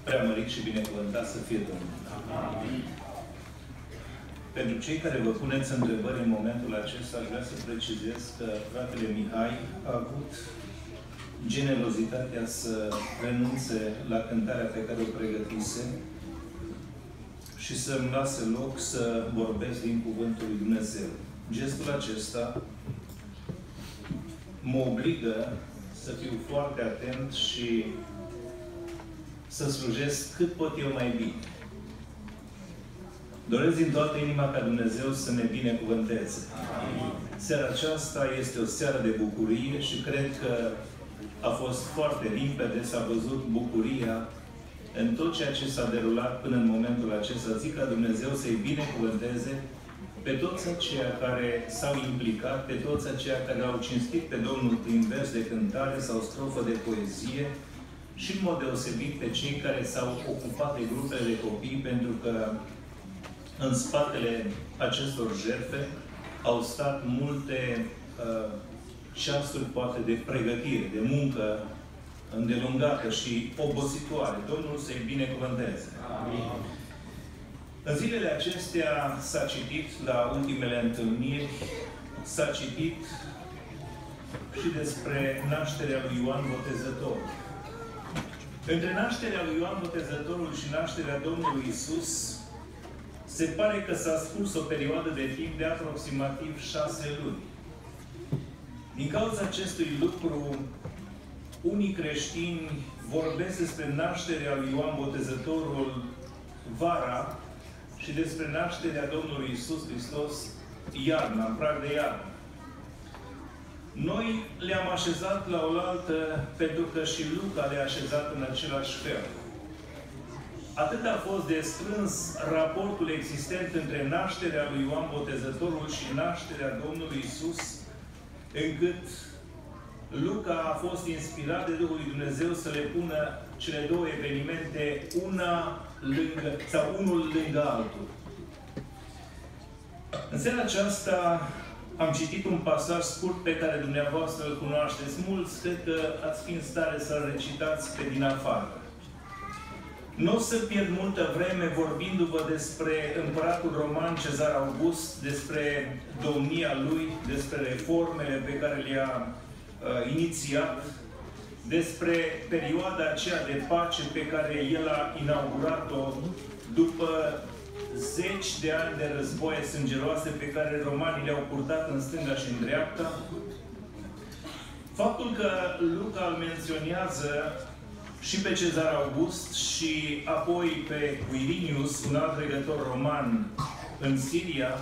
Preamărit și binecuvântat să fie Domnul. Amin. Pentru cei care vă puneți întrebări în momentul acesta, aș vrea să precizez că fratele Mihai a avut generozitatea să renunțe la cântarea pe care o pregătise și să-mi lase loc să vorbesc din Cuvântul lui Dumnezeu. Gestul acesta mă obligă să fiu foarte atent și să slujesc cât pot eu mai bine. Doresc din toată inima ca Dumnezeu să ne binecuvânteze. Amin. Seara aceasta este o seară de bucurie și cred că a fost foarte limpede, s-a văzut bucuria în tot ceea ce s-a derulat până în momentul acesta. Zic ca Dumnezeu să-i binecuvânteze pe toți aceia care s-au implicat, pe toți aceia care au cinstit pe Domnul prin vers de cântare sau strofă de poezie și, în mod deosebit, pe cei care s-au ocupat de grupele de copii, pentru că în spatele acestor jertfe au stat multe ceasuri, poate, de pregătire, de muncă îndelungată și obositoare. Domnul să-i binecuvânteze. Amin. În zilele acestea s-a citit, la ultimele întâlniri, s-a citit și despre nașterea lui Ioan Botezătorul. Între nașterea lui Ioan Botezătorul și nașterea Domnului Iisus, se pare că s-a scurs o perioadă de timp de aproximativ 6 luni. Din cauza acestui lucru, unii creștini vorbesc despre nașterea lui Ioan Botezătorul vara și despre nașterea Domnului Iisus Hristos iarna, în prag de iarnă. Noi le-am așezat la oaltă pentru că și Luca le-a așezat în același fel. Atât a fost de strâns raportul existent între nașterea lui Ioan Botezătorul și nașterea Domnului Iisus, încât Luca a fost inspirat de Duhul lui Dumnezeu să le pună cele două evenimente unul lângă altul. În seara aceasta am citit un pasaj scurt pe care dumneavoastră îl cunoașteți. Mulți cred că ați fi în stare să-l recitați pe din afară. Nu o să pierd multă vreme vorbindu-vă despre împăratul roman Cezar August, despre domnia lui, despre reformele pe care le-a inițiat, despre perioada aceea de pace pe care el a inaugurat-o după zeci de ani de războaie sângeroase pe care romanii le-au purtat în stânga și în dreapta. Faptul că Luca îl menționează și pe Cezar August și apoi pe Quirinius, un alt regător roman în Siria,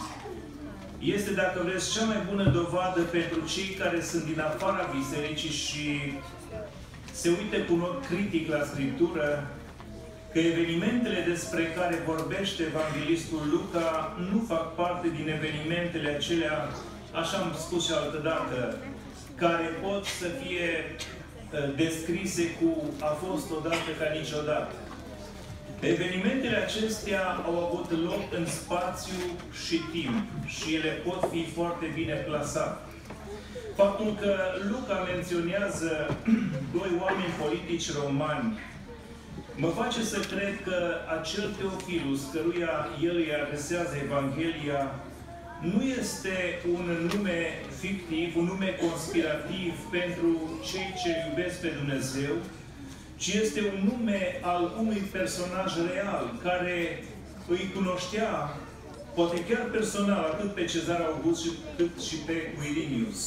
este, dacă vreți, cea mai bună dovadă pentru cei care sunt din afara bisericii și se uită cu un ochi critic la Scriptură, că evenimentele despre care vorbește evanghelistul Luca nu fac parte din evenimentele acelea, așa am spus și altădată, care pot să fie descrise cu a fost odată ca niciodată. Evenimentele acestea au avut loc în spațiu și timp și ele pot fi foarte bine plasate. Faptul că Luca menționează doi oameni politici romani mă face să cred că acel Teofilus, căruia el îi adresează Evanghelia, nu este un nume fictiv, un nume conspirativ pentru cei ce iubesc pe Dumnezeu, ci este un nume al unui personaj real, care îi cunoștea, poate chiar personal, atât pe Cezar August cât și pe Quirinius.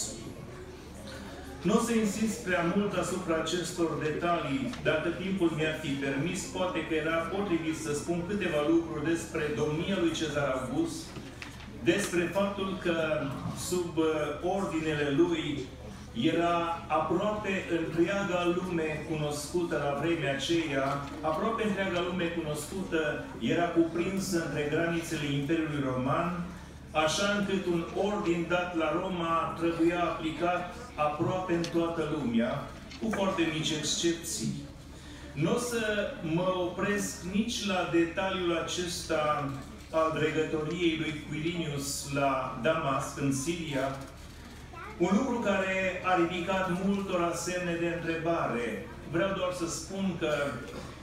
Nu o să insist prea mult asupra acestor detalii, dacă timpul mi-ar fi permis, poate că era potrivit să spun câteva lucruri despre domnia lui Cezar August, despre faptul că sub ordinele lui era aproape întreaga lume cunoscută la vremea aceea, aproape întreaga lume cunoscută era cuprinsă între granițele Imperiului Roman, așa încât un ordin dat la Roma trebuia aplicat aproape în toată lumea, cu foarte mici excepții. Nu o să mă opresc nici la detaliul acesta al dregătoriei lui Quirinius la Damasc, în Siria, un lucru care a ridicat multora semne de întrebare. Vreau doar să spun că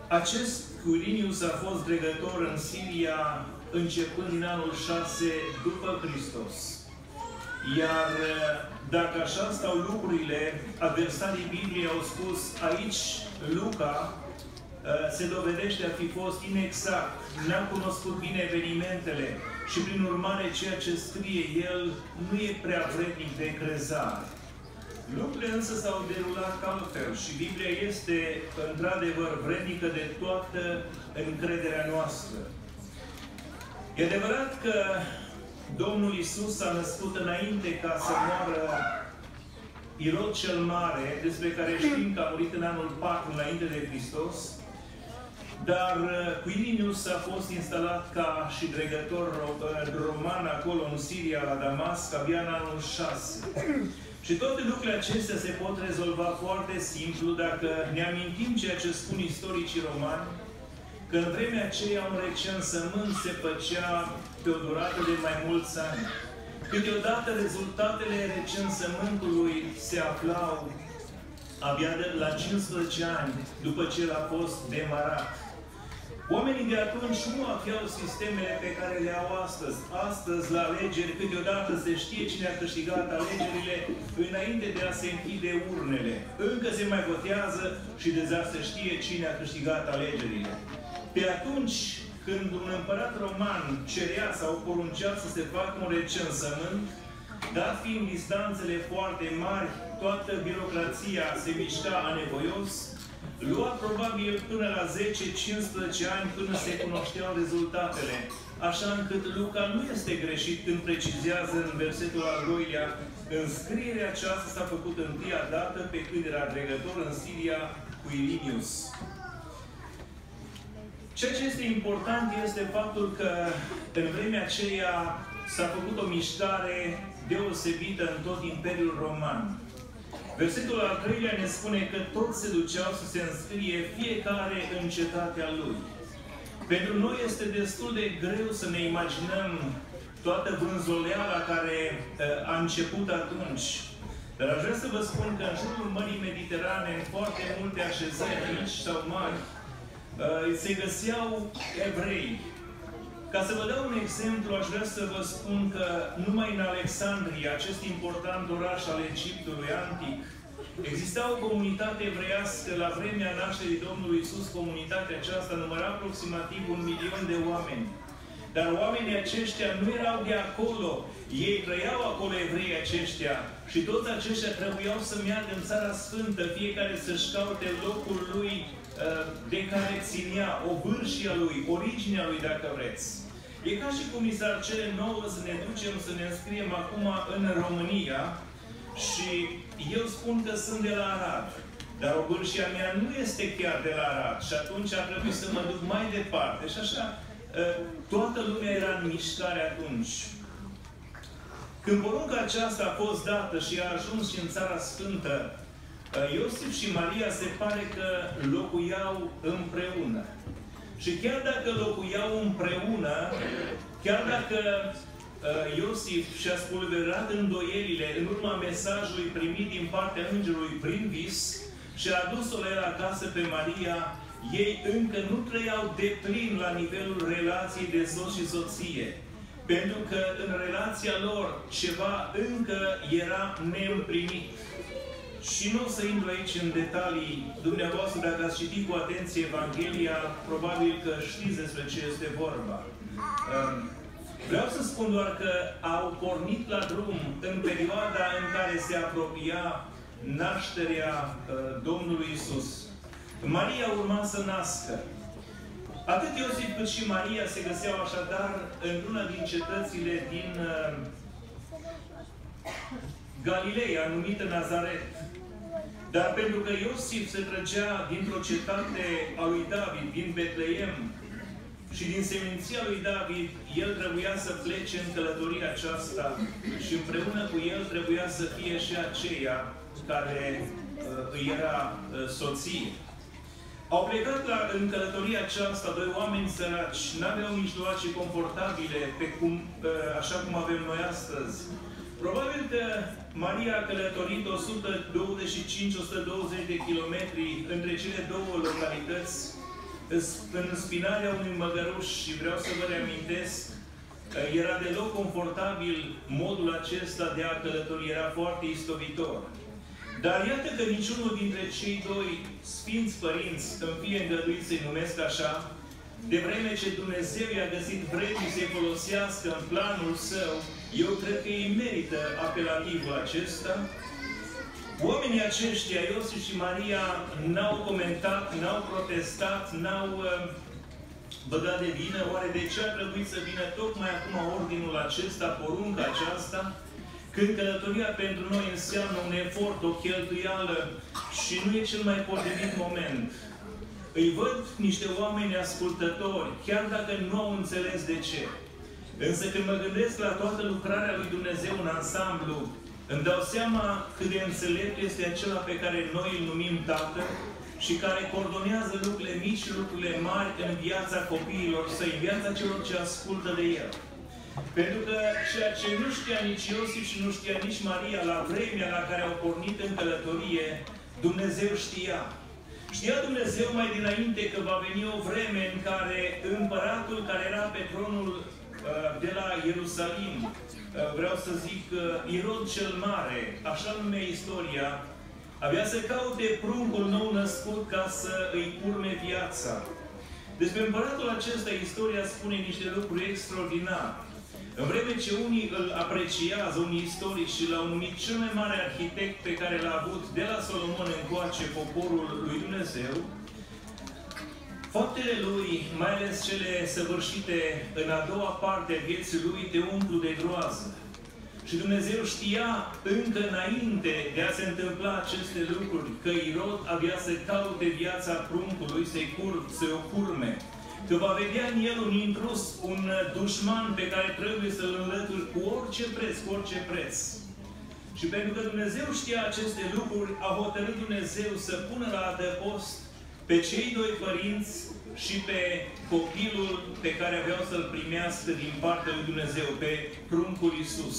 Acest Quirinius a fost dregător în Siria începând din anul 6 după Hristos. Iar dacă așa stau lucrurile, adversarii Bibliei au spus aici, Luca se dovedește a fi fost inexact, n-a cunoscut bine evenimentele și prin urmare ceea ce scrie el nu e prea vrednic de crezare. Lucrurile însă s-au derulat altfel și Biblia este într-adevăr vrednică de toată încrederea noastră. E adevărat că Domnul Iisus s-a născut înainte ca să moară Irod cel Mare, despre care știm că a murit în anul 4 înainte de Hristos, dar Quirinius a fost instalat ca și dregător roman acolo în Siria, la Damasc, abia în anul 6. Și toate lucrurile acestea se pot rezolva foarte simplu dacă ne amintim ceea ce spun istoricii romani, că în vremea aceea un recensământ se făcea pe o durată de mai mulți ani. Câteodată rezultatele recensământului se aflau abia la 15 ani după ce el a fost demarat. Oamenii de atunci nu aveau sistemele pe care le au astăzi. Astăzi, la alegeri, câteodată se știe cine a câștigat alegerile înainte de a se închide urnele. Încă se mai votează și deja se știe cine a câștigat alegerile. Pe atunci, când un împărat roman cerea sau poruncea să se facă un recensământ, dat fiind distanțele foarte mari, toată birocrația se mișca anevoios, lua probabil până la 10-15 ani până se cunoșteau rezultatele, așa încât Luca nu este greșit când precizează în versetul al 2-lea: înscrierea aceasta s-a făcut întâia dată pe când era dregător în Siria Quirinius. Ceea ce este important este faptul că în vremea aceea s-a făcut o mișcare deosebită în tot Imperiul Roman. Versetul al 3-lea ne spune că toți se duceau să se înscrie fiecare în cetatea lui. Pentru noi este destul de greu să ne imaginăm toată vânzoleala care a început atunci. Dar aș vrea să vă spun că în jurul Mării Mediterane, în foarte multe așezări mici sau mari, se găseau evrei. Ca să vă dau un exemplu, aș vrea să vă spun că numai în Alexandria, acest important oraș al Egiptului antic, exista o comunitate evreiască la vremea nașterii Domnului Iisus. Comunitatea aceasta număra aproximativ 1.000.000 de oameni. Dar oamenii aceștia nu erau de acolo. Ei trăiau acolo, evreii aceștia. Și toți aceștia trebuiau să meargă în Țara Sfântă, fiecare să-și caute locul lui de care ținea, o vârșia lui, originea lui, dacă vreți. E ca și cum ni s-ar cere nouă să ne ducem să ne înscriem acum în România și eu spun că sunt de la Arad. Dar o vârșia mea nu este chiar de la Arad și atunci ar trebui să mă duc mai departe. Și așa, toată lumea era în mișcare atunci. Când porunca aceasta a fost dată și a ajuns și în Țara Sfântă, Iosif și Maria se pare că locuiau împreună. Și chiar dacă locuiau împreună, chiar dacă Iosif și-a spulberat îndoielile în urma mesajului primit din partea îngerului prin vis și a adus-o la el acasă pe Maria, ei încă nu trăiau deplin la nivelul relației de soț și soție. Pentru că în relația lor ceva încă era neîmplinit. Și nu o să intru aici în detalii. Dumneavoastră, dacă ați citit cu atenție Evanghelia, probabil că știți despre ce este vorba. Vreau să spun doar că au pornit la drum în perioada în care se apropia nașterea Domnului Iisus. Maria urma să nască. Atât Iosif cât și Maria se găseau așadar într-una din cetățile din Galileea, numită Nazaret. Dar pentru că Iosif se trăgea dintr-o cetate a lui David, din Betleem, și din seminția lui David, el trebuia să plece în călătoria aceasta și împreună cu el trebuia să fie și aceea care îi era soție. Au plecat în călătoria aceasta doi oameni săraci, n-aveau mijloace confortabile, așa cum avem noi astăzi. Probabil că Maria a călătorit 125-120 de kilometri între cele două localități în spinarea unui măgăruș și vreau să vă reamintesc, era deloc confortabil modul acesta de a călători, era foarte istovitor. Dar iată că niciunul dintre cei doi Sfinți Părinți îmi fie îngăduit să-i numesc așa, de vreme ce Dumnezeu i-a găsit vrednic să-i folosească în planul Său, eu cred că ei merită apelativul acesta. Oamenii aceștia, Iosif și Maria, n-au comentat, n-au protestat, n-au băgat de vină. Oare de ce a trebuit să vină tocmai acum ordinul acesta, porunca aceasta, când călătoria pentru noi înseamnă un efort, o cheltuială și nu e cel mai potrivit moment? Îi văd niște oameni ascultători, chiar dacă nu au înțeles de ce. Însă când mă gândesc la toată lucrarea lui Dumnezeu în ansamblu, îmi dau seama cât de înțelept este acela pe care noi îl numim Tată și care coordonează lucrurile mici și lucrurile mari în viața copiilor săi, în viața celor ce ascultă de El. Pentru că ceea ce nu știa nici Iosif și nu știa nici Maria la vremea la care au pornit în călătorie, Dumnezeu știa. Știa Dumnezeu mai dinainte că va veni o vreme în care împăratul care era pe tronul de la Ierusalim, vreau să zic Irod cel Mare, așa nume istoria, avea să caute pruncul nou născut ca să îi urme viața. Despre împăratul acesta, istoria spune niște lucruri extraordinare. În vreme ce unii îl apreciază, unii istorici, și l-au numit cel mai mare arhitect pe care l-a avut de la Solomon încoace poporul lui Dumnezeu, faptele lui, mai ales cele săvârșite în a doua parte a vieții lui, te umplu de groază. Și Dumnezeu știa încă înainte de a se întâmpla aceste lucruri că Irod avea să caute viața pruncului, să-i o curme. Că va vedea în el un intrus, un dușman pe care trebuie să-l înlături cu orice preț, cu orice preț. Și pentru că Dumnezeu știa aceste lucruri, a hotărât Dumnezeu să pună la adăpost pe cei doi părinți și pe copilul pe care aveau să-l primească din partea lui Dumnezeu, pe pruncul Iisus.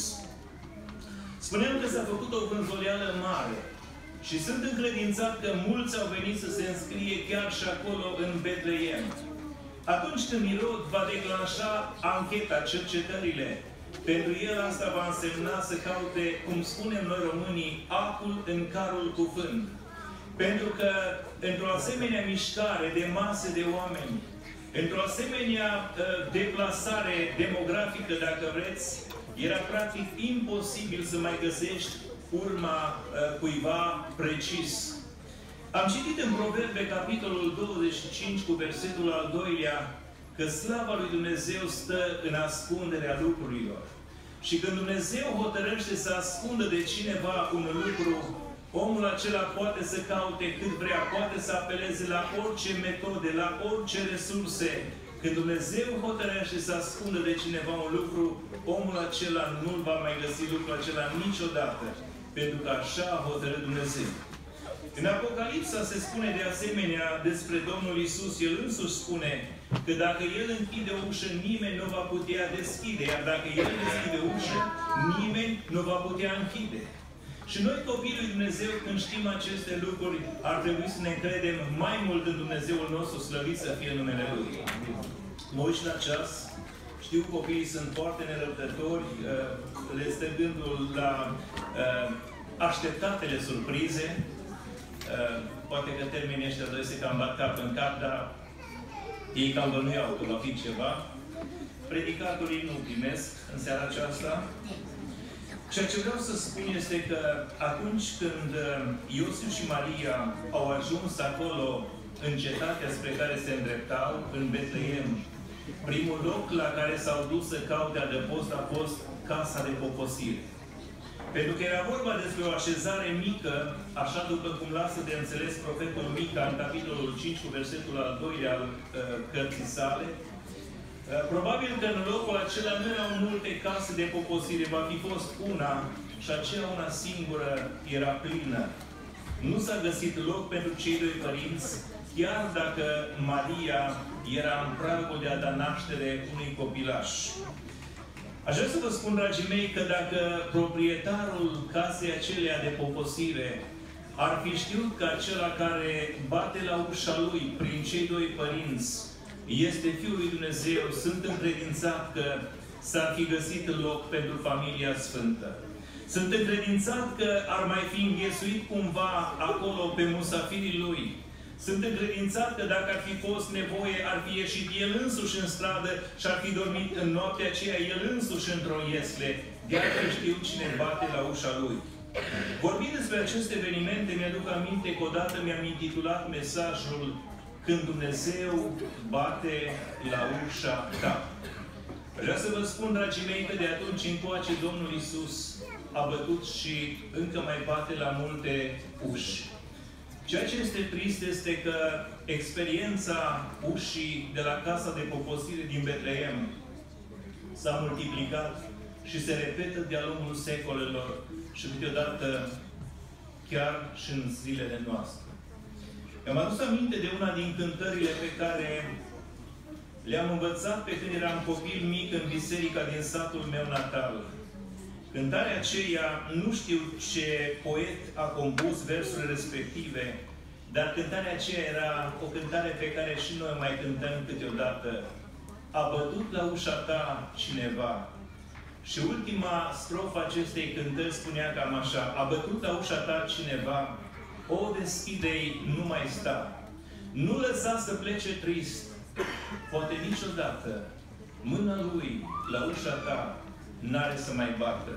Spuneam că s-a făcut o vânzoleală mare și sunt încredințat că mulți au venit să se înscrie chiar și acolo în Betleem. Atunci când Irod va declanșa ancheta, cercetările, pentru el asta va însemna să caute, cum spunem noi românii, acul în carul cu fân. Pentru că într-o asemenea mișcare de mase de oameni, într-o asemenea deplasare demografică, dacă vreți, era practic imposibil să mai găsești urma cuiva precis. Am citit în Proverbe, capitolul 25, cu versetul al 2-lea, că slava lui Dumnezeu stă în ascunderea lucrurilor. Și când Dumnezeu hotărăște să ascundă de cineva un lucru, omul acela poate să caute cât vrea, poate să apeleze la orice metode, la orice resurse. Când Dumnezeu hotărăște să ascundă de cineva un lucru, omul acela nu-l va mai găsi lucrul acela niciodată. Pentru că așa a hotărât Dumnezeu. În Apocalipsa se spune de asemenea despre Domnul Iisus, El însuși spune că dacă El închide o ușă, nimeni nu va putea deschide, iar dacă El deschide o ușă, nimeni nu va putea închide. Și noi, copiii lui Dumnezeu, când știm aceste lucruri, ar trebui să ne încredem mai mult în Dumnezeul nostru, slăvit să fie numele Lui. Mă uit la ceas, știu copiii sunt foarte nerăbdători, le stă gândul la așteptatele surprize. Poate că termenii ăștia doi se cam bat cap în cap, dar ei cam bănuiau că va fi ceva. Predicatorii nu primesc în seara aceasta. Ceea ce vreau să spun este că atunci când Iosif și Maria au ajuns acolo în cetatea spre care se îndreptau, în Betleem, primul loc la care s-au dus să caute adăpost a fost casa de poposire. Pentru că era vorba despre o așezare mică, așa după cum lasă de înțeles profetul Mica în capitolul 5 cu versetul al 2-lea al cărții sale. Probabil că în locul acela nu erau multe case de poposire, va fi fost una și aceea una singură era plină. Nu s-a găsit loc pentru cei doi părinți, chiar dacă Maria era în pragul de a da naștere unui copilaș. Aș vrea să vă spun, dragii mei, că dacă proprietarul casei acelea de poposire ar fi știut că acela care bate la ușa lui prin cei doi părinți este Fiul lui Dumnezeu, sunt încredințat că s-ar fi găsit loc pentru familia sfântă. Sunt încredințat că ar mai fi înghesuit cumva acolo pe musafirii lui. Sunt încredințat că dacă ar fi fost nevoie, ar fi ieșit el însuși în stradă și ar fi dormit în noaptea aceea el însuși într-o iesle. De-aia știu cine bate la ușa lui. Vorbind despre aceste evenimente, mi-aduc aminte că odată mi-am intitulat mesajul Când Dumnezeu bate la ușa ta. Vreau să vă spun, dragii mei, că de atunci încoace Domnul Iisus a bătut și încă mai bate la multe uși. Ceea ce este trist este că experiența ușii de la casa de poposire din Betlehem s-a multiplicat și se repetă de-a lungul secolelor și câteodată chiar și în zilele noastre. Mi-am adus aminte de una din cântările pe care le-am învățat pe când eram copil mic în biserica din satul meu natal. Cântarea aceea, nu știu ce poet a compus versurile respective, dar cântarea aceea era o cântare pe care și noi mai cântăm câteodată. A bătut la ușa ta cineva. Și ultima strofă acestei cântări spunea cam așa: a bătut la ușa ta cineva, o deschide-i, nu mai sta. Nu lăsa să plece trist, poate niciodată mâna lui la ușa ta n-are să mai bată.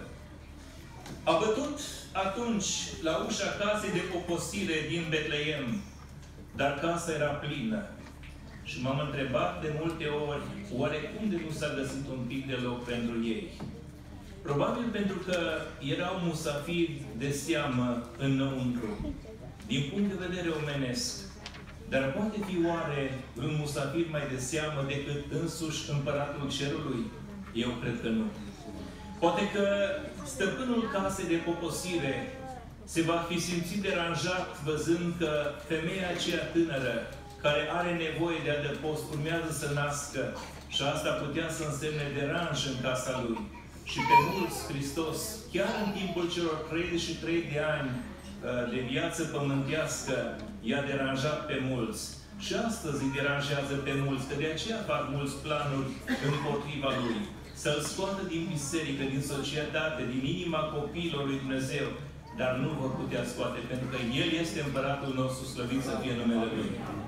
A bătut atunci la ușa casei de poposire din Betlehem, dar casa era plină. Și m-am întrebat de multe ori, oare cum de nu s-a găsit un pic de loc pentru ei? Probabil pentru că erau musafiri de seamă înăuntru, din punct de vedere omenesc. Dar poate fi oare un musafir mai de seamă decât însuși Împăratul Cerului? Eu cred că nu. Poate că stăpânul casei de poposire se va fi simțit deranjat văzând că femeia aceea tânără, care are nevoie de adăpost, urmează să nască și asta putea să însemne deranj în casa lui. Și pe mulți, Hristos, chiar în timpul celor 33 de ani de viață pământească, i-a deranjat pe mulți. Și astăzi îi deranjează pe mulți, că de aceea fac mulți planuri împotriva lui. Să-l scoată din biserică, din societate, din inima copiilor lui Dumnezeu, dar nu vor putea scoate, pentru că El este Împăratul nostru, slăvit să fie numele Lui.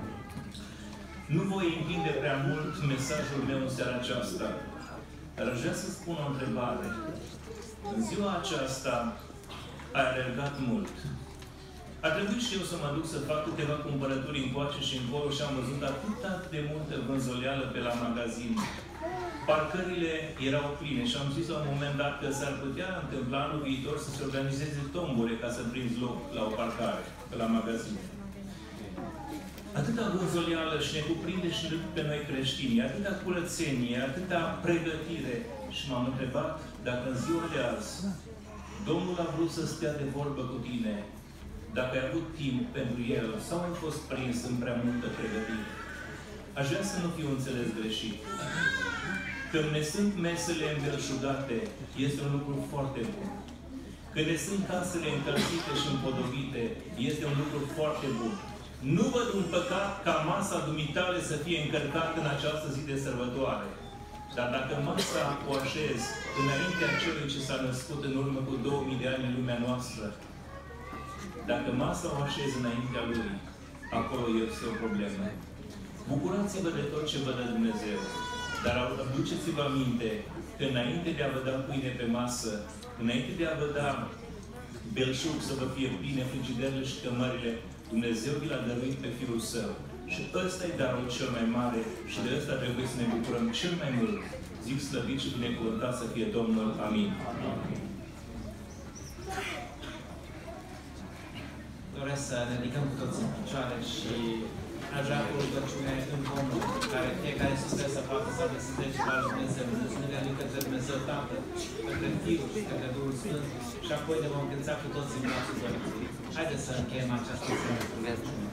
Nu voi întinde prea mult mesajul meu în seara aceasta, dar aș vrea să spun o întrebare. În ziua aceasta ai alergat mult. A trebuit și eu să mă duc să fac câteva cumpărături încoace și încolo și am văzut atât de multă vânzoleală pe la magazin. Parcările erau pline și am zis la un moment dat că s-ar putea întâmpla anul viitor să se organizeze tombole ca să prinzi loc la o parcare, pe la magazin. Atâta vânzoleală și ne cuprinde și pe noi creștini, atâta curățenie, atâta pregătire. Și m-am întrebat dacă în ziua de azi Domnul a vrut să stea de vorbă cu tine, dacă ai avut timp pentru El sau ai fost prins în prea multă pregătire. Aș vrea să nu fiu înțeles greșit. Când ne sunt mesele îmbelșugate, este un lucru foarte bun. Când ne sunt casele încălzite și împodobite, este un lucru foarte bun. Nu văd un păcat ca masa dumitale să fie încărcată în această zi de sărbătoare. Dar dacă masa o așez înaintea celui ce s-a născut în urmă cu 2000 de ani în lumea noastră, dacă masa o așez înaintea Lui, acolo este o problemă. Bucurați-vă de tot ce vă dă Dumnezeu. Dar aduceți-vă aminte că înainte de a vă da pâine pe masă, înainte de a vă da belșug să vă fie pline frigiderele și cămările, Dumnezeu vi l-a dăruit pe Fiul Său. Și ăsta e darul cel mai mare și de ăsta trebuie să ne bucurăm cel mai mult. Zic slăvit și binecuvântat să fie Domnul. Amin. Doresc să ne ridicăm cu toți în picioare și aș vrea cu rugăciune în comun, care fiecare sper să facă să desădește la Dumnezeu, mulțumirea Lui către Dumnezeu Tatăl, către Fiul și către Duhul Sfânt și apoi ne vom cânța cu toții în brațul Domnului. Haideți să încheiem această seară.